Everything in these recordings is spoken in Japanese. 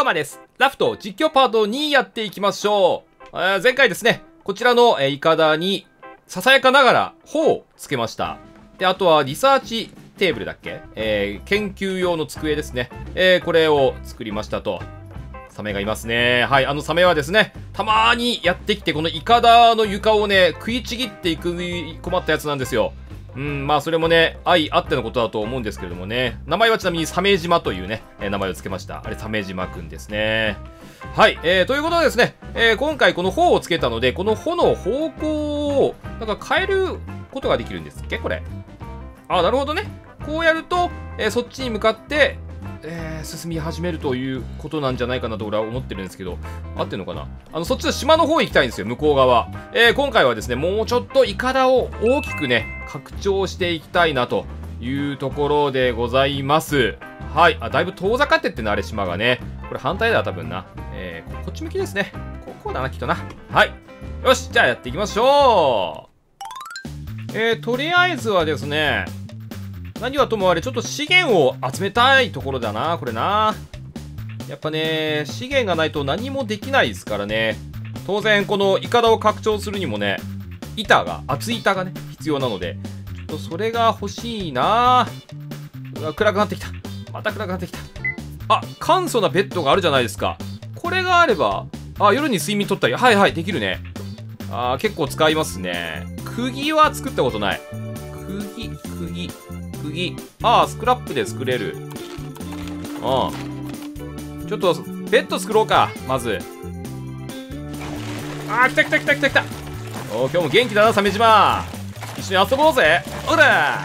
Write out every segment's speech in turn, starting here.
マです。ラフト実況パート2やっていきましょう。前回ですね、こちらのイカダにささやかながら帆をつけました。で、あとはリサーチテーブルだっけ、研究用の机ですね。これを作りましたと。サメがいますね。はい、サメはですね、たまーにやってきて、このイカダの床をね、食いちぎっていく困ったやつなんですよ。まあそれもね、愛あってのことだと思うんですけれどもね。名前はちなみにサメ島というね、名前を付けました。あれ、サメ島くんですね。はい、ということでですね、今回この帆をつけたので、この帆の方向を、なんか変えることができるんですっけこれ。あ、なるほどね。こうやると、そっちに向かって、進み始めるということなんじゃないかなと俺は思ってるんですけど、合ってるのかな。そっちの島の方行きたいんですよ、向こう側。今回はですね、もうちょっとイカダを大きくね、拡張していきたいなというところでございます。はい。あ、だいぶ遠ざかってってな、あれ島がね。これ反対だ、多分な。こっち向きですね。こうだな、きっとな。はい。よし、じゃあやっていきましょう。とりあえずはですね、何はともあれ、ちょっと資源を集めたいところだな、これな。やっぱね、資源がないと何もできないですからね。当然、このイカダを拡張するにもね、厚い板がね、必要なので、ちょっとそれが欲しいな。うわ、暗くなってきた。また暗くなってきた。あ、簡素なベッドがあるじゃないですか。これがあれば、あ、夜に睡眠取ったり、はいはい、できるね。あ、結構使いますね。釘は作ったことない。釘。あ、スクラップで作れる。ちょっと、ベッド作ろうか、まず。あ、来た。おー、今日も元気だな、鮫島。一緒に遊ぼうぜ。ほら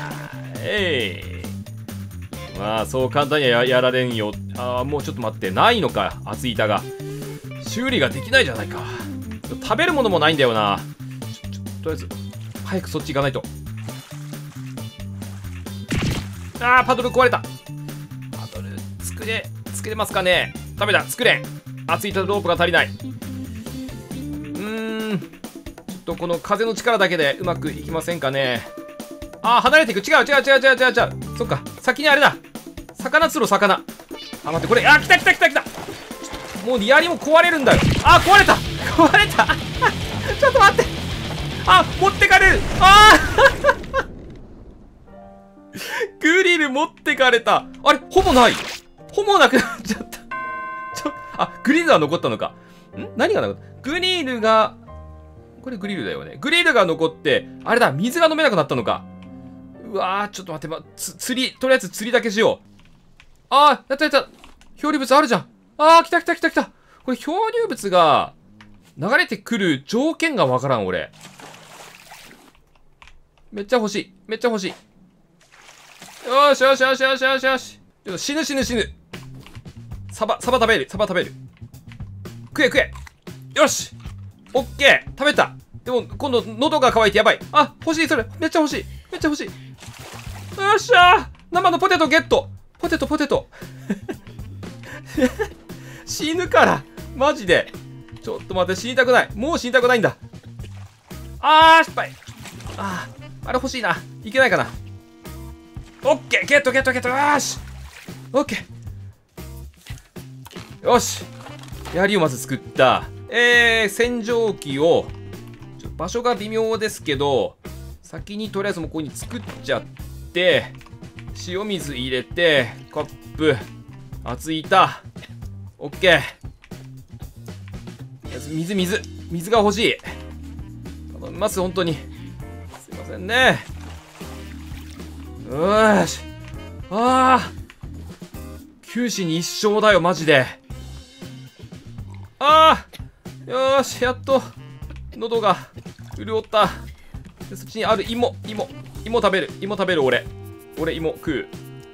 まあ、そう簡単には やられんよ。もうちょっと待って。ないのか、厚い板が。修理ができないじゃないか。食べるものもないんだよな。とりあえず、早くそっち行かないと。パドル壊れた。パドル、作れますかね。ダメだ、作れん。厚い板とロープが足りない。ちょっとこの風の力だけでうまくいきませんかね。離れていく。違う。そっか、先にあれだ。魚釣ろう、魚。待って、これ、来た。もう槍も壊れるんだよ。壊れたちょっと待って。持ってかれる。グリル持ってかれた。あれ、ほぼない。ほぼなくなっちゃった。グリルは残ったのか。何が残った？グリルが、これグリルだよね。グリルが残って、あれだ、水が飲めなくなったのか。うわー、ちょっと待って、とりあえず釣りだけしよう。やった。漂流物あるじゃん。来た。これ漂流物が流れてくる条件がわからん、俺。めっちゃ欲しい。よし。ちょっと死ぬ。サバ食べる。食え。よし。オッケー。食べた。でも、今度、喉が渇いてやばい。欲しい、それ。めっちゃ欲しい。よっしゃー。生のポテトゲット。ポテト。死ぬから。マジで。ちょっと待って、死にたくない。もう死にたくないんだ。失敗。あれ欲しいな。いけないかな。オッケー。ゲット。よし。オッケー。よし。槍をまず作った。洗浄機を、場所が微妙ですけど、先にとりあえずもうここに作っちゃって、塩水入れて、カップ、熱い板、オッケー。水が欲しい。頼みます、本当に。すいませんね。よーし。九死に一生だよ、マジで。よーし、やっと、喉が潤った。で、そっちにある芋食べる、俺芋食う。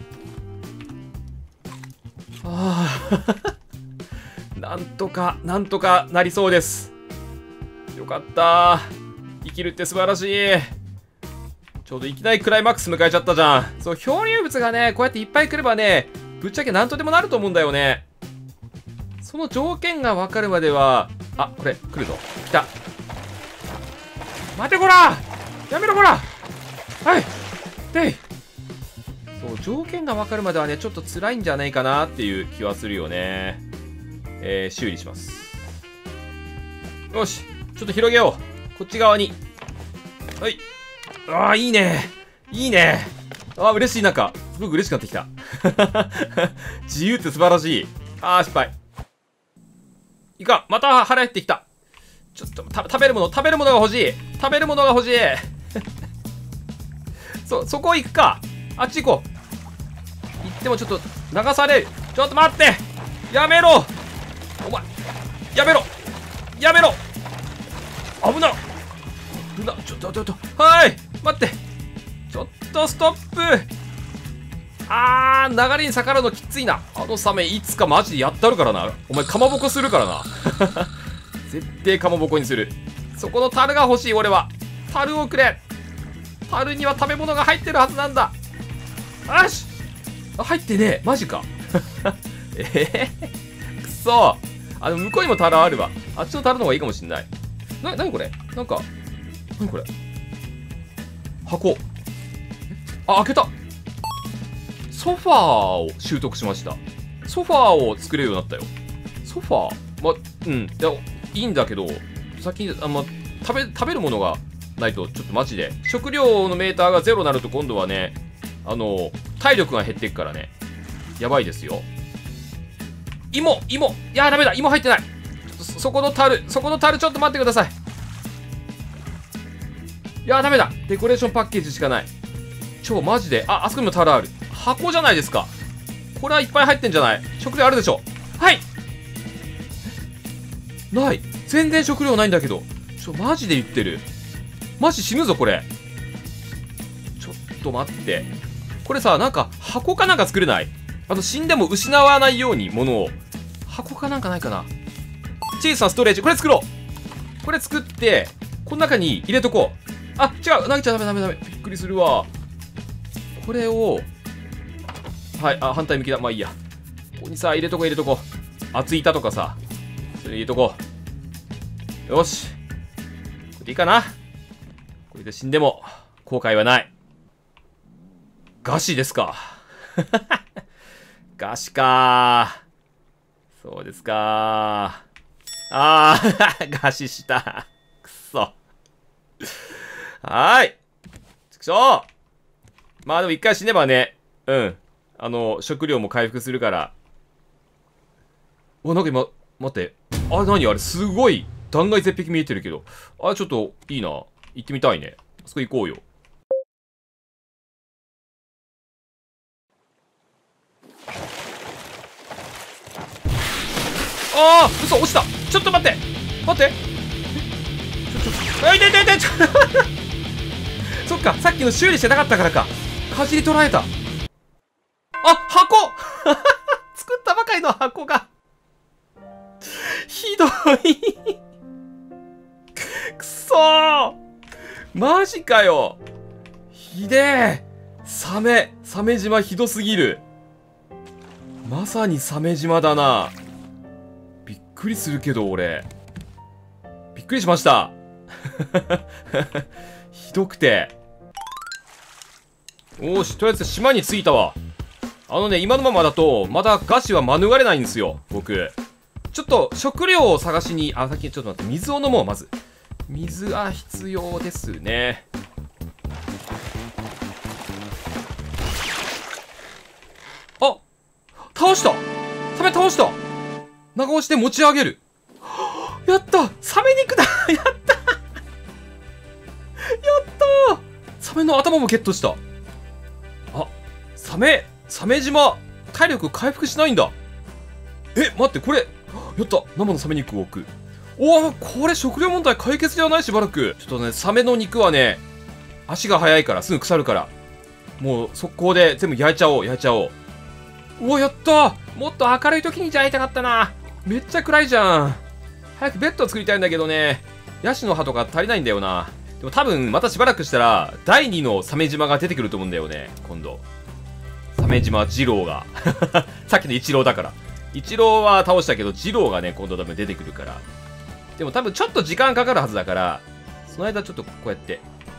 なんとかなりそうです。よかった。生きるって素晴らしい。ちょうどいきなりクライマックス迎えちゃったじゃん。そう、漂流物がね、こうやっていっぱい来ればね、ぶっちゃけなんとでもなると思うんだよね。その条件が分かるまでは、これ、来るぞ。来た。待てこら！やめろこら！はい！そう、条件が分かるまではね、ちょっと辛いんじゃないかなっていう気はするよね。 修理します。よし、ちょっと広げよう。こっち側に。はい。ああ、いいね。いいね。ああ、嬉しい。なんか、すごく嬉しくなってきた。自由って素晴らしい。ああ、失敗。いかん。また腹減ってきた。ちょっと、食べるものが欲しい。食べるものが欲しい。そこ行くか。あっち行こう。行ってもちょっと、流される。ちょっと待って。やめろ。お前。やめろ。やめろ。危な。ちょっと。はい。待って。ちょっとストップ。流れに逆らうのきついな。あのサメいつかマジでやったるからな。お前かまぼこするからな。絶対かまぼこにする。そこの樽が欲しい俺は。樽をくれ。樽には食べ物が入ってるはずなんだ。よし。入ってねえ。マジか。くそ。でも向こうにも樽あるわ。あっちの樽の方がいいかもしんない。なにこれ。なんか、なにこれ。箱。開けた。ソファーを習得しました。ソファーを作れるようになったよ。ソファーいいんだけど、先に、食べるものがないと、ちょっとマジで。食料のメーターがゼロになると今度はね、体力が減っていくからね。やばいですよ。芋いや、ダメだ。芋入ってない。そこの樽、ちょっと待ってください。いや、ダメだ。デコレーションパッケージしかない。マジで。あそこにも樽ある。箱じゃないですか。これはいっぱい入ってんじゃない？食料あるでしょ。はい。ない。全然食料ないんだけど。マジで言ってる。マジ死ぬぞ、これ。ちょっと待って。これさ、なんか、箱かなんか作れない？死んでも失わないように、物を。箱かなんかないかな？小さなストレージ。これ作ろう。これ作って、この中に入れとこう。違う。投げちゃダメ。びっくりするわ。これを、はい、反対向きだ。まあいいや。ここにさ、入れとこう。厚い板とかさ、それ入れとこう。よし。これでいいかな。これで死んでも、後悔はない。餓死ですか。餓死か。そうですか。餓死した。くそ。はーい。ちくしょう。まあでも一回死ねばね、食料も回復するから。なんか今、待って。何あれ、すごい断崖絶壁見えてるけど。ちょっといいな。行ってみたいね。あそこ行こうよ。嘘、落ちた。ちょっと待って。痛い。そっか、さっきの修理してなかったからか。かじり取られた。箱作ったばかりの箱が。ひどい。くそー。マジかよ。ひでえ。サメ島ひどすぎる。まさにサメ島だな。びっくりするけど、俺。びっくりしました。ひどくて。とりあえず島に着いたわ。今のままだと、まだ餓死は免れないんですよ、僕。ちょっと、食料を探しに、先にちょっと待って、水を飲もう、まず。水が必要ですね。倒した。サメ倒した。長押しで持ち上げる。やった。サメ肉だ。やったサメの頭もゲットした。サメ島、体力回復しないんだ。待って、これ。やった。生のサメ肉を置く。これ食料問題解決ではない、しばらく。ちょっとね、サメの肉はね、足が速いから、すぐ腐るから。もう、速攻で全部焼いちゃおう。やったもっと明るい時にじゃあ会いたかったな。めっちゃ暗いじゃん。早くベッドを作りたいんだけどね。ヤシの葉とか足りないんだよな。でも多分、またしばらくしたら、第2のサメ島が出てくると思うんだよね、今度。サメ島二郎が。さっきの一郎だから。一郎は倒したけど、二郎がね、今度多分出てくるから。でも多分ちょっと時間かかるはずだから、その間ちょっとこうやって。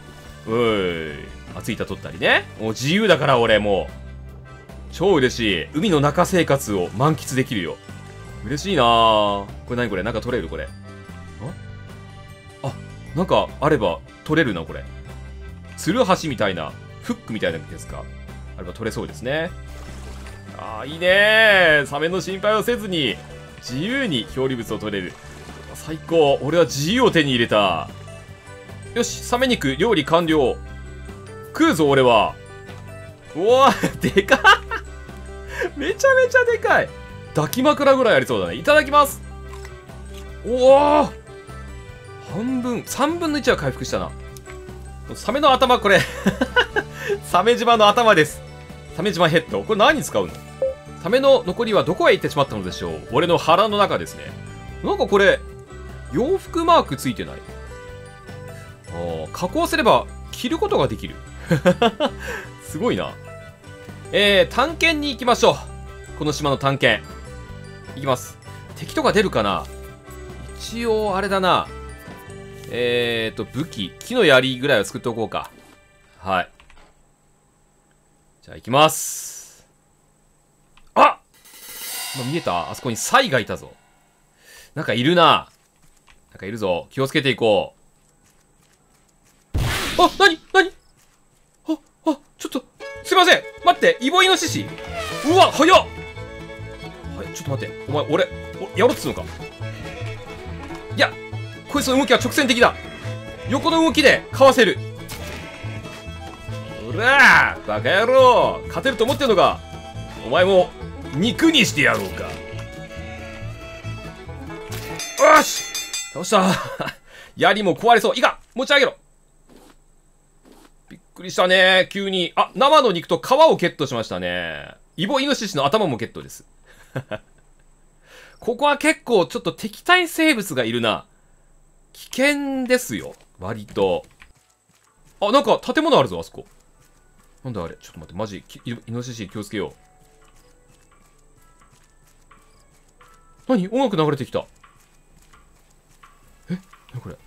熱い板取ったりね。もう自由だから俺もう。超嬉しい。海の中生活を満喫できるよ。 嬉しいなー。これ何これ、なんか取れるこれ。あ、なんかあれば取れるな、これ。つるはしみたいな、フックみたいなやつですか。あれば取れそうですね。あー、いいねー。サメの心配をせずに、自由に漂流物を取れる。最高。俺は自由を手に入れた。よし、サメ肉料理完了。食うぞ、俺は。うわー、でかっめちゃめちゃでかい。抱き枕ぐらいありそうだね。いただきます。おお、半分、3分の1は回復したな。サメの頭、これサメ島の頭です。サメ島ヘッド。これ何に使うの？サメの残りはどこへ行ってしまったのでしょう。俺の腹の中ですね。なんかこれ、洋服マークついてない。加工すれば着ることができるすごいな。探検に行きましょう。この島の探検行きます。敵とか出るかな。一応あれだな、武器、木の槍ぐらいは作っておこうか。はい、じゃあ行きます。あっ、見えた？あそこにサイがいたぞ。なんかいるな。なんかいるぞ。気をつけていこう。あ、なにあ、ちょっと、すいません。待って、イボイノシシ。うわ、早っ。はい、ちょっと待って。お前、俺、やろうっつうのか。いや、こいつの動きは直線的だ。横の動きでかわせる。うらー、バカ野郎。勝てると思ってんのか。お前も、肉にしてやろうか。よし、倒した。槍も壊れそう。いいか、持ち上げろ。びっくりしたね、急に。あ、生の肉と皮をゲットしましたね。イボイノシシの頭もゲットです。ここは結構ちょっと敵対生物がいるな。危険ですよ、割と。あ、なんか建物あるぞ、あそこ。なんだあれ、ちょっと待って、マジ、イノシシ気をつけよう。何？音楽流れてきた。え？何これ。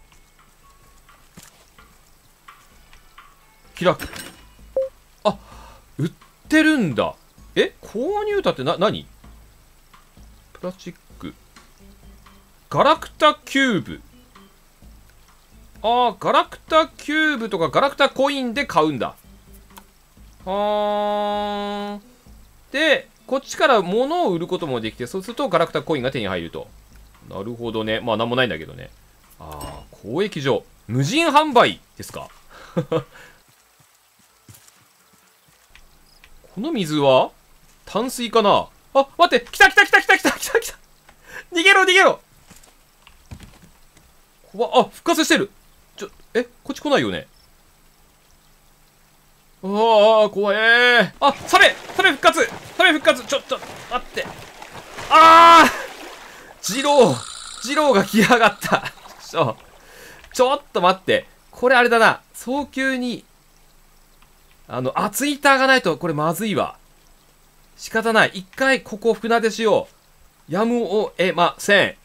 開く。あ、売ってるんだ。え、購入だって何？プラスチック。ガラクタキューブ。あー、ガラクタキューブとかガラクタコインで買うんだ。で、こっちから物を売ることもできて、そうするとガラクタコインが手に入ると。なるほどね。まあ、なんもないんだけどね。あー、交易所。無人販売ですか。この水は淡水かなあ、待って、来た逃げろあ、復活してる。こっち来ないよね。ああ、怖え。あ、サメ復活ちょっと、待って。ああ、ジローが来やがった。ちょっと待って。これあれだな。早急に、ツイッターがないとこれまずいわ。仕方ない。一回ここ船出しよう。やむを得ません。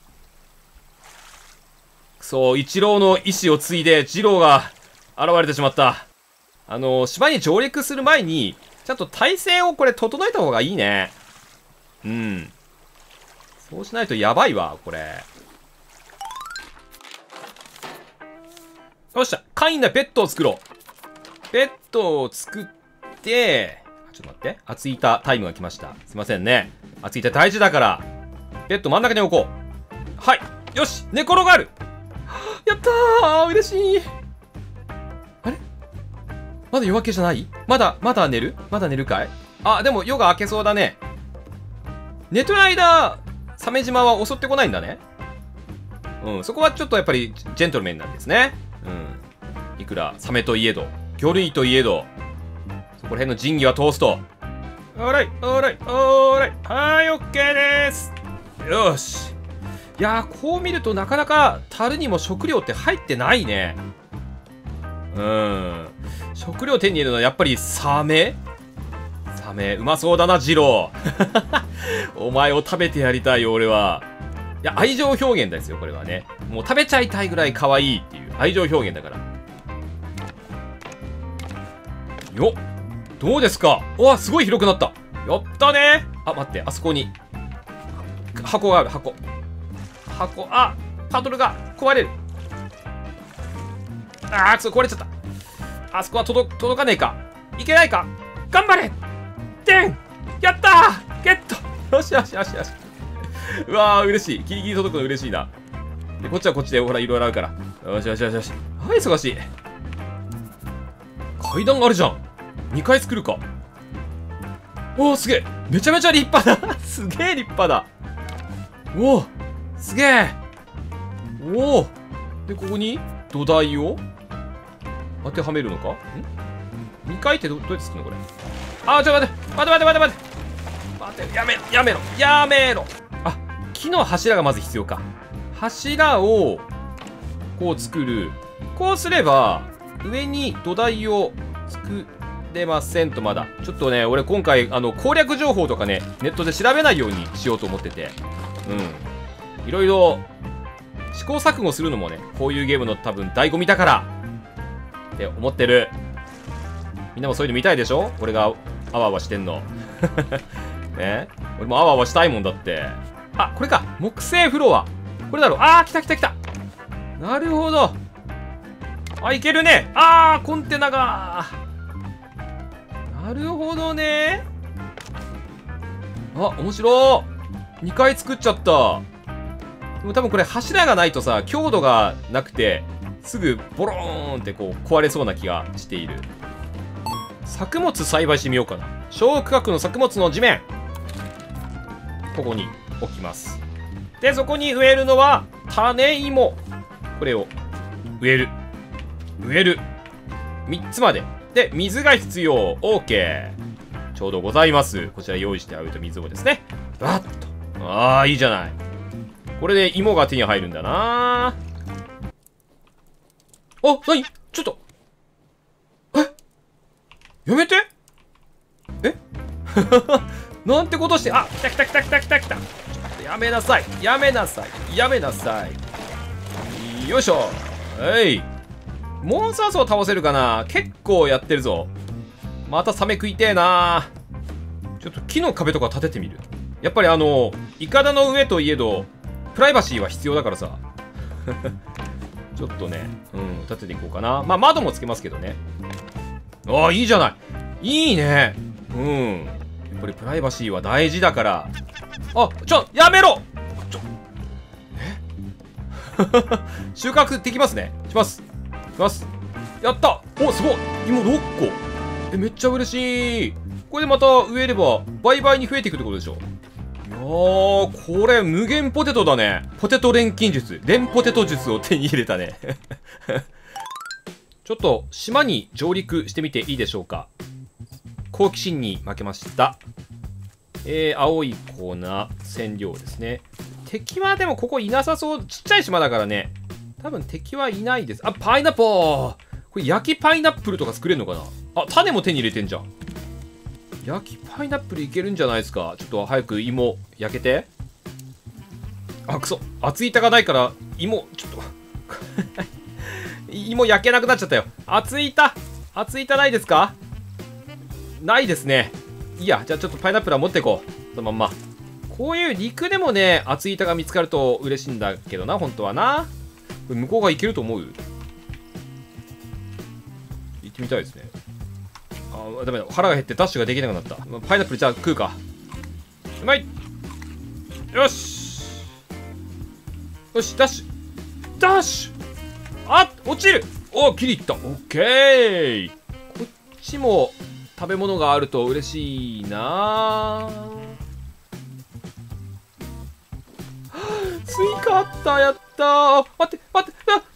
そう、一郎の意志を継いで、二郎が現れてしまった。島に上陸する前に、ちゃんと体勢をこれ整えた方がいいね。うん。そうしないとやばいわ、これ。よっしゃ、簡易なベッドを作ろう。ベッドを作って、ちょっと待って。厚い板タイムが来ました。すいませんね。厚い板大事だから、ベッド真ん中に置こう。はい。よし、寝転がる。やったー、嬉しい。あれ、まだ夜明けじゃない？まだ寝るかい？あ、でも夜が明けそうだね。寝てる間、鮫島は襲ってこないんだね。うん、そこはちょっとやっぱりジェントルメンなんですね。うん。いくらサメといえど、魚類といえど、そこら辺の仁義は通すと。オーライ。はい、オッケーです。よし。いやー、こう見るとなかなか樽にも食料って入ってないね。食料手に入れるのはやっぱりサメうまそうだな、ジロー。お前を食べてやりたいよ、俺は。いや、愛情表現ですよ、これはね。もう食べちゃいたいぐらい可愛いっていう愛情表現だから。よっ、どうですか？わ、すごい広くなった。やったね。あ、待って、あそこに。 箱がある、箱。あ、パドルが壊れる。あー、壊れちゃった。あそこは届かねえか。いけないか。頑張れ。でん、やったー、ゲット。よしよしよしよし。うわー、嬉しい。ギリギリ届くの嬉しいな。で、こっちはこっちで、ほら、いろいろあるから。よしよしよしよし。はい、忙しい。階段があるじゃん。2階作るか。おお、すげえ。めちゃめちゃ立派だ。すげえ立派だ。おお、すげえ。おお。で、ここに土台を当てはめるのか。ん ?2 階ってどうやって作るのこれ。あー、ちょっと待って、やめろ。あ、木の柱がまず必要か。柱をこう作る。こうすれば上に土台を作れませんと。まだちょっとね、俺今回攻略情報とかね、ネットで調べないようにしようと思ってて、いろいろ試行錯誤するのもね、こういうゲームの多分醍醐味だからって思ってる。みんなもそういうの見たいでしょ。俺があわあわしてんのね、俺もあわあわしたいもんだって。あ、これか、木製フロア。これだろ。あー、来た。なるほど。あ、いけるね。あー、コンテナが。なるほどね。あ、面白い。2回作っちゃった。でも多分これ柱がないとさ、強度がなくてすぐボローンってこう壊れそうな気がしている。作物栽培してみようかな。小区画の作物の地面、ここに置きます。で、そこに植えるのは種芋。これを植える3つまでで、水が必要。 OK、 ちょうどございます。こちら用意してあると水をですね、バッと。ああ、いいじゃない。これで芋が手に入るんだな。あ、なに、ちょっと、やめて。なんてことして。あ、来た。ちょっとやめなさい。よいしょ。はい。モンスター層倒せるかな。結構やってるぞ。またサメ食いてえな。ちょっと木の壁とか立ててみる。やっぱりイカダの上といえどプライバシーは必要だからさちょっとね、立てていこうかな。まあ窓もつけますけどね。ああ、いいじゃない。いいね。やっぱりプライバシーは大事だから。あ、やめろ。収穫できますね。します。やった。お、すごい。芋6個。めっちゃ嬉しい。これでまた植えれば倍に増えていくってことでしょ。いやー、これ無限ポテトだね。ポテト錬金術、連ポテト術を手に入れたねちょっと島に上陸してみていいでしょうか。好奇心に負けました。青い粉染料ですね。敵はでもここいなさそう。ちっちゃい島だからね、多分敵はいないです。あ、パイナップル。これ焼きパイナップルとか作れるのかな。あ、種も手に入れてんじゃん。焼きパイナップルいけるんじゃないですか。ちょっと早く芋焼けて。あ、くそ、熱い板がないから芋ちょっと芋焼けなくなっちゃったよ。熱い板ないですか。ないですね。いいや、じゃあちょっとパイナップルは持っていこう。そのまんま。こういう陸でもね、熱い板が見つかると嬉しいんだけどな、本当はな。これ向こうがいけると思う。行ってみたいですね。あ、ダメだ。腹が減ってダッシュができなくなった。パイナップルじゃあ食うか。うまい。よし、ダッシュ。あ、落ちる。お、切りいった。オッケー。こっちも食べ物があると嬉しいな。スイカあった。やったー。待って。ス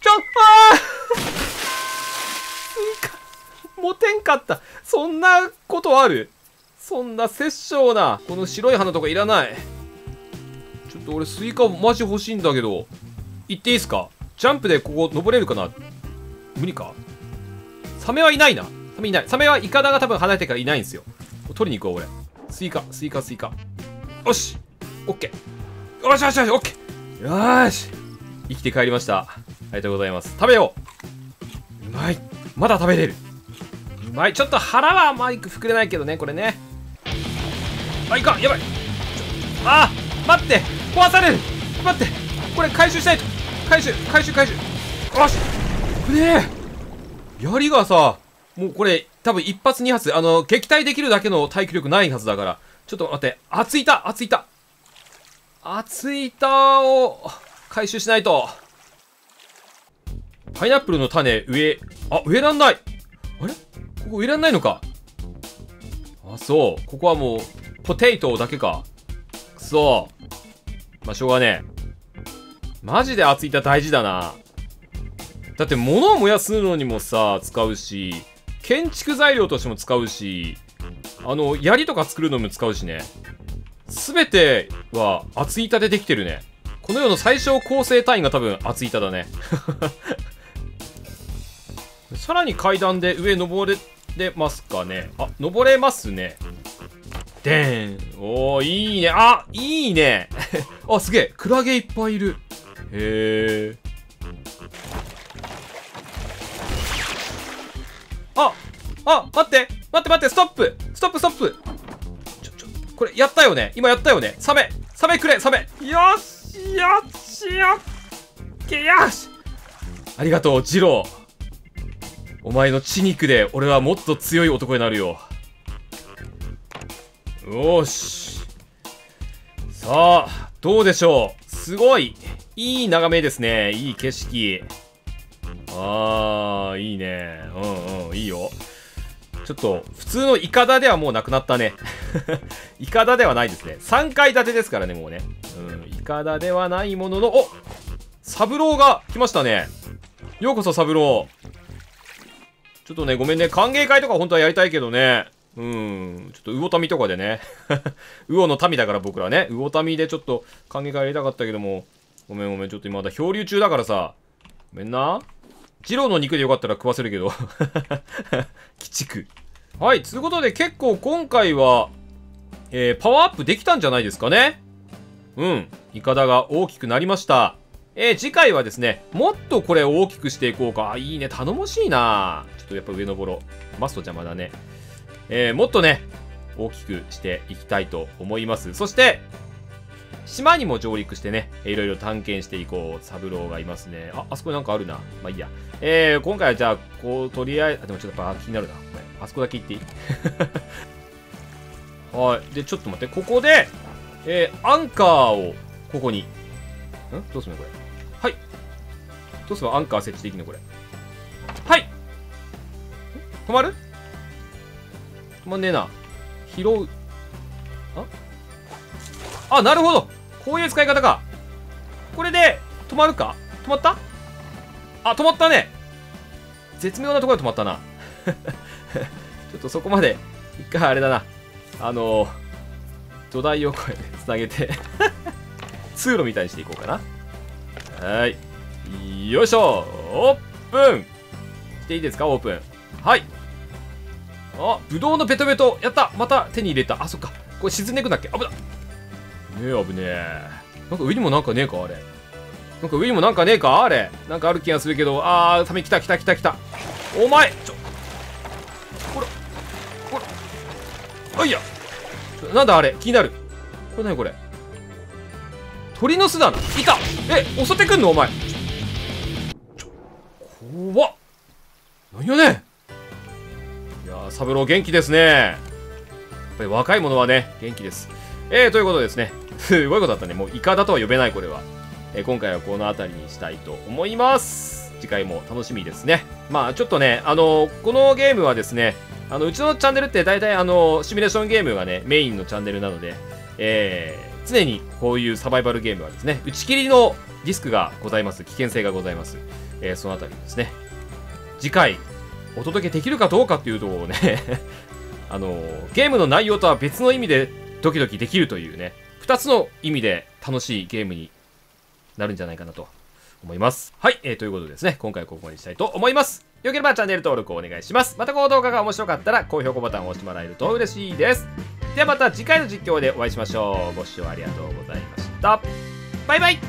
イカ持てんかった。そんなことある。そんな殺生な。この白い花とかいらない。ちょっと俺スイカマジ欲しいんだけど。行っていいっすか。ジャンプでここ登れるかな。無理か。サメはいないな。サメはイカダが多分離れてからいないんですよ。取りに行こう俺。スイカ。よし、オッケー。よし、オッケー。よーし、生きて帰りました。ありがとうございます。食べよう。うまい。まだ食べれる。うまい。ちょっと腹はあまり膨れないけどね、これね。あ、いかん。やばい。あー、待って。 壊される。待って、これ回収しないと。回収。よし。ねえ、槍がさ、もうこれ多分一発二発、撃退できるだけの耐久力ないはずだから。ちょっと待って、熱い板を回収しないと。パイナップルの種植えらんない。あれ、ここ植えらんないのか。あ、そう。ここはもうポテイトだけか。くそ。まあしょうがねえ。マジで熱い板大事だな。だって物を燃やすのにもさ使うし、建築材料としても使うし、槍とか作るのも使うしね。すべては厚板でできてるね。この世の最小構成単位が多分厚板だね。さらに階段で上登れますかね。あ、登れますね。でーん。おー、いいね。あ、いいね。あ、すげえ。クラゲいっぱいいる。へー。待って、ストップ。これ、やったよね。今やったよね。サメくれ。よし。ありがとう、ジロー。お前の血肉で、俺はもっと強い男になるよ。よーし。さあ、どうでしょう。すごい、いい眺めですね。いい景色。あー、いいね。いいよ。ちょっと、普通のイカダではもうなくなったね。イカダではないですね。3階建てですからね、もうね。イカダではないものの、お、サブローが来ましたね。ようこそ、サブロー。ちょっとね、ごめんね。歓迎会とか本当はやりたいけどね。ちょっと魚民とかでね。魚の民だから僕らね。魚民でちょっと歓迎会やりたかったけども。ごめん。ちょっと今まだ漂流中だからさ。ごめんな。ジローの肉でよかったら食わせるけど。鬼畜。はい、ということで結構今回は、パワーアップできたんじゃないですかね。イカダが大きくなりました。次回はですね、もっとこれ大きくしていこうか。いいね、頼もしいな。ちょっとやっぱ上登ろう。マスト邪魔だね。もっとね、大きくしていきたいと思います。そして、島にも上陸してね、いろいろ探検していこう。サブローがいますね。あそこになんかあるな。まあいいや。今回はじゃあ、こう、とりあえず、でもちょっとやっぱ気になるな。あそこだけ行っていいはい。で、ちょっと待って。ここで、アンカーを、ここに。どうするのこれ。はい。どうすればアンカー設置できるのこれ。はい。止まる？止まんねえな。拾う。あ、なるほど。こういう使い方か。これで、止まるか？止まった？あ、止まったね。絶妙なところで止まったな。ちょっとそこまで、一回あれだな。土台をこうやって繋げて、通路みたいにしていこうかな。はい。よいしょ。オープンしていいですか？オープン。はい。あ、ぶどうのベトベト。やった。また手に入れた。あ、そっか。これ沈んでいくんだっけ？危ない。ねえ、危ねえ。なんか上にもなんかねえかあれ。なんか上にもなんかねえかあれ。なんかある気がするけど。サメ来た。お前これ。あいや。なんだあれ。気になる。これ何これ。鳥の巣だな。いた。襲ってくんのお前。怖っ。何よね。いやー、サブロー元気ですね。やっぱり若い者はね、元気です。ということでですね。すごいことだったね。もうイカだとは呼べない、これは。今回はこの辺りにしたいと思います。次回も楽しみですね。まあちょっとね、このゲームはですね、うちのチャンネルって大体シミュレーションゲームがね、メインのチャンネルなので、常にこういうサバイバルゲームはですね、打ち切りのリスクがございます。危険性がございます。そのあたりですね。次回、お届けできるかどうかっていうところをね、ゲームの内容とは別の意味でドキドキできるというね、2つの意味で楽しいゲームになるんじゃないかなと思います。はい、ということでですね、今回はここまでにしたいと思います。よければチャンネル登録をお願いします。またこの動画が面白かったら高評価ボタンを押してもらえると嬉しいです。ではまた次回の実況でお会いしましょう。ご視聴ありがとうございました。バイバイ。